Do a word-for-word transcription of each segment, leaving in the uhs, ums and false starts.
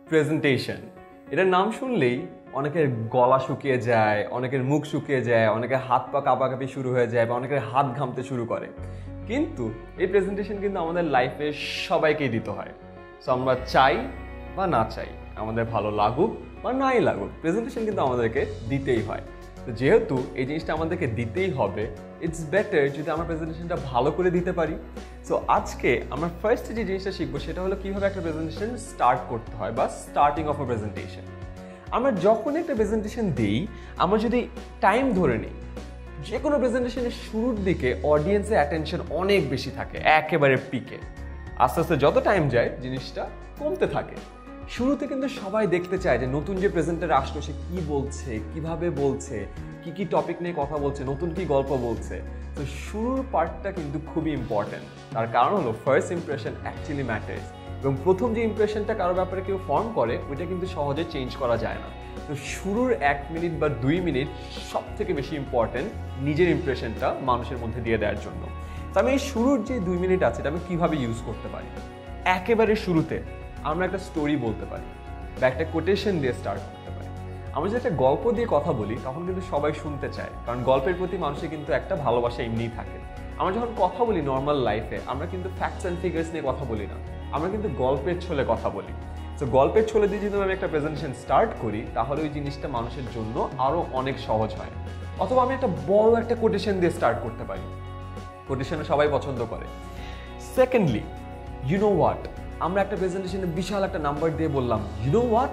Presentation, এটার নাম শুনলেই অনেকের গলা শুকিয়ে যায়, অনেকের মুখ শুকিয়ে যায়, অনেকের হাত পা কাঁপাকাঁপি শুরু হয়ে যায় বা অনেকের হাত ঘামতে শুরু করে। কিন্তু এই প্রেজেন্টেশন কিন্তু আমাদের লাইফে সবাইকেই দিতে হয়। সো আমরা চাই বা না চাই, আমাদের ভালো লাগুক বা নাই লাগুক, প্রেজেন্টেশন কিন্তু আমাদেরকে দিতেই হয়। তো যেহেতু এই জিনিসটা আমাদেরকে দিতেই হবে, ইটস বেটার যদি আমরা প্রেজেন্টেশনটা ভালো করে দিতে পারি। সো আজকে আমরা ফার্স্ট যে জিনিসটা শিখবো সেটা হলো কীভাবে একটা প্রেজেন্টেশন স্টার্ট করতে হয় বা স্টার্টিং অফ আ প্রেজেন্টেশন। আমরা যখন একটা প্রেজেন্টেশন দিই, আমরা যদি টাইম ধরে নিই, যে কোনো প্রেজেন্টেশনের শুরুর দিকে অডিয়েন্সের অ্যাটেনশন অনেক বেশি থাকে, একেবারে পিকে। আস্তে আস্তে যত টাইম যায় জিনিসটা কমতে থাকে। শুরুতে কিন্তু সবাই দেখতে চায় যে নতুন যে প্রেজেন্টার আসলো সে কী বলছে, কিভাবে বলছে, কি কি টপিক নিয়ে কথা বলছে, নতুন কি গল্প বলছে। তো শুরুর পার্টটা কিন্তু খুবই ইম্পর্ট্যান্ট। তার কারণ হলো ফার্স্ট ইমপ্রেশন অ্যাকচুয়ালি ম্যাটার্স, এবং প্রথম যে ইমপ্রেশনটা কারো ব্যাপারে কেউ ফর্ম করে ওইটা কিন্তু সহজে চেঞ্জ করা যায় না। তো শুরুর এক মিনিট বা দুই মিনিট সব থেকে বেশি ইম্পর্ট্যান্ট নিজের ইমপ্রেশনটা মানুষের মধ্যে দিয়ে দেওয়ার জন্য। তো আমি এই শুরুর যে দুই মিনিট আছে এটা আমি কীভাবে ইউজ করতে পারি। একেবারে শুরুতে আমরা একটা স্টোরি বলতে পারি বা একটা কোটেশন দিয়ে স্টার্ট করতে পারি। আমরা যদি একটা গল্প দিয়ে কথা বলি তখন কিন্তু সবাই শুনতে চায়, কারণ গল্পের প্রতি মানুষের কিন্তু একটা ভালোবাসা এমনিই থাকে। আমরা যখন কথা বলি নর্মাল লাইফে, আমরা কিন্তু ফ্যাক্টস অ্যান্ড ফিগার্স নিয়ে কথা বলি না, আমরা কিন্তু গল্পের ছলে কথা বলি। তো গল্পের ছলে দিয়ে যদি আমি একটা প্রেজেন্টেশন স্টার্ট করি তাহলে ওই জিনিসটা মানুষের জন্য আরও অনেক সহজ হয়। অথবা আমি একটা বড় একটা কোটেশন দিয়ে স্টার্ট করতে পারি, কোটেশনে সবাই পছন্দ করে। সেকেন্ডলি, ইউ নো হোয়াট, আমরা একটা প্রেজেন্টেশনে বিশাল একটা নাম্বার দিয়ে বললাম ইউ নো হোয়াট,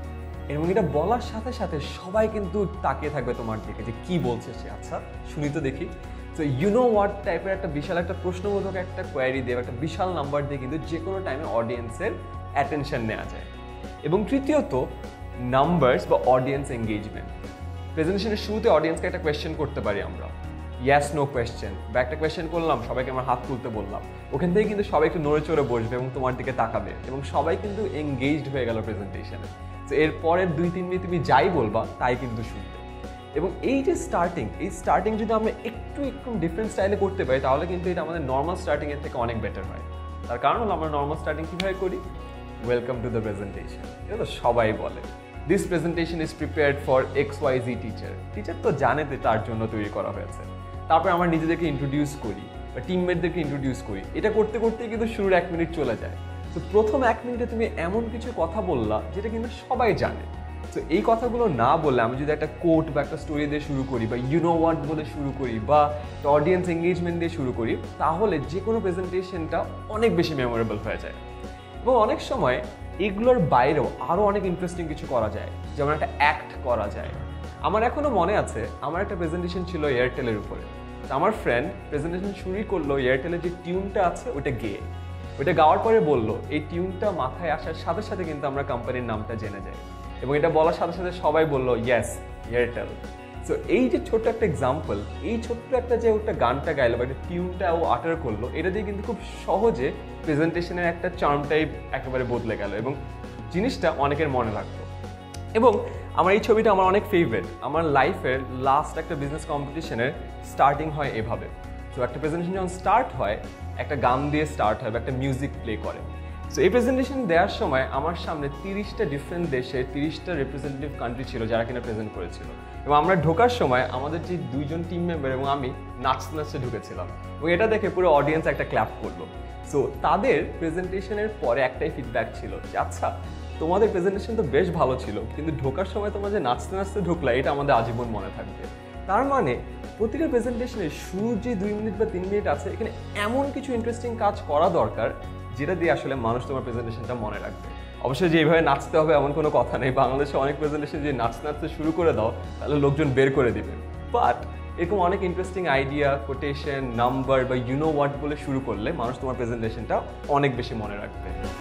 এবং এটা বলার সাথে সাথে সবাই কিন্তু তাকিয়ে থাকবে তোমার দিকে যে কি বলছে সে, আচ্ছা শুনি তো দেখি। তো ইউ নো হোয়াট টাইপের একটা বিশাল একটা প্রশ্নবোধক একটা কোয়ারি দিয়ে একটা বিশাল নাম্বার দিয়ে কিন্তু যে কোনো টাইমে অডিয়েন্সের অ্যাটেনশন নেওয়া যায়। এবং তৃতীয়ত, নাম্বারস বা অডিয়েন্স এঙ্গেজমেন্ট। প্রেজেন্টেশনের শুরুতে অডিয়েন্সকে একটা কোয়েশ্চেন করতে পারি আমরা, ইয়াস নো কোয়েশ্চেন, বা একটা কোয়েশ্চেন করলাম সবাইকে আমার হাত তুলতে বললাম, ওখান থেকে কিন্তু সবাই একটু নড়ে চড়ে বসবে এবং তোমার দিকে তাকাবে এবং সবাই কিন্তু এঙ্গেজড হয়ে গেল প্রেজেন্টেশনে। তো এরপরের দুই তিন মিনিট তুমি যাই বলবা তাই কিন্তু শুনবে। এবং এই যে স্টার্টিং, এই স্টার্টিং যদি আমরা একটু একটু ডিফারেন্ট স্টাইলে করতে পারি তাহলে কিন্তু এটা আমাদের নর্মাল স্টার্টিংয়ের থেকে অনেক বেটার হয়। তার কারণ হলো আমরা নর্মাল স্টার্টিং কীভাবে করি, ওয়েলকাম টু দ্য প্রেজেন্টেশন, এটা তো সবাই বলে। This presentation is prepared for X Y Z teacher, teacher তো জানে যে তার জন্য তৈরি করা হয়েছে। তারপরে আমরা নিজেদেরকে ইন্ট্রোডিউস করি বা টিমমেটদেরকে ইন্ট্রোডিউস করি, এটা করতে করতেই কিন্তু শুরুর এক মিনিট চলে যায়। তো প্রথম এক মিনিটে তুমি এমন কিছু কথা বললা যেটা কিন্তু সবাই জানে। তো এই কথাগুলো না বললে আমি যদি একটা কোট বা একটা স্টোরি দিয়ে শুরু করি বা ইউ নো হোয়াট বলে শুরু করি বা অডিয়েন্স এঙ্গেজমেন্ট দিয়ে শুরু করি, তাহলে যে কোনো প্রেজেন্টেশনটা অনেক বেশি মেমোরেবল হয়ে যায়। এবং অনেক সময় এগুলোর বাইরেও আরও অনেক ইন্টারেস্টিং কিছু করা যায়, যেমন একটা অ্যাক্ট করা যায়। আমার এখনও মনে আছে, আমার একটা প্রেজেন্টেশন ছিল এয়ারটেলের উপরে। আমার ফ্রেন্ড প্রেজেন্টেশন শুরুই করলো এয়ারটেলের যে টিউনটা আছে ওটা গেয়ে, ওইটা গাওয়ার পরে বললো এই টিউনটা মাথায় আসার সাথে সাথে কিন্তু আমরা কোম্পানির নামটা জেনে যাই, এবং এটা বলার সাথে সাথে সবাই বললো ইয়েস এয়ারটেল। সো এই যে ছোট্ট একটা এক্সাম্পল, এই ছোট্ট একটা যে ওটা গানটা গাইলো বা একটা টিউনটা ও আটার করলো, এটা দিয়ে কিন্তু খুব সহজে প্রেজেন্টেশনের একটা চার্মটাই একেবারে বদলে গেল এবং জিনিসটা অনেকের মনে রাখতো। এবং আমার এই ছবিটা আমার অনেক ফেভারিট। আমার লাইফের লাস্ট একটা বিজনেস কম্পিটিশনের স্টার্টিং হয় এভাবে। তো একটা প্রেজেন্টেশন যখন স্টার্ট হয় একটা গান দিয়ে স্টার্ট হয় বা একটা মিউজিক প্লে করে। সো এই প্রেজেন্টেশন দেওয়ার সময় আমার সামনে তিরিশটা ডিফারেন্ট দেশে তিরিশটা রিপ্রেজেন্টেটিভ কান্ট্রি ছিল যারা কিনা প্রেজেন্ট করেছিল, এবং আমরা ঢোকার সময় আমাদের যে দুইজন টিম মেম্বার এবং আমি নাচতে নাচতে ঢুকেছিলাম, এবং এটা দেখে পুরো অডিয়েন্স একটা ক্ল্যাপ করলো। সো তাদের প্রেজেন্টেশনের পরে একটাই ফিডব্যাক ছিল যে আচ্ছা তোমাদের প্রেজেন্টেশন তো বেশ ভালো ছিল, কিন্তু ঢোকার সময় তোমরা যে নাচতে নাচতে ঢুকলা এটা আমাদের আজীবন মনে থাকবে। তার মানে প্রতিটা প্রেজেন্টেশনের শুরুর যে দুই মিনিট বা তিন মিনিট আছে এখানে এমন কিছু ইন্টারেস্টিং কাজ করা দরকার যেটা দিয়ে আসলে মানুষ তোমার প্রেজেন্টেশনটা মনে রাখবে। অবশ্যই যে এইভাবে নাচতে হবে এমন কোনো কথা নেই, বাংলাদেশে অনেক প্রেজেন্টেশন যে নাচতে নাচতে শুরু করে দাও তাহলে লোকজন বের করে দিবে। বাট এরকম অনেক ইন্টারেস্টিং আইডিয়া, কোটেশন, নাম্বার বা ইউ নো হোয়াট বলে শুরু করলে মানুষ তোমার প্রেজেন্টেশনটা অনেক বেশি মনে রাখবে।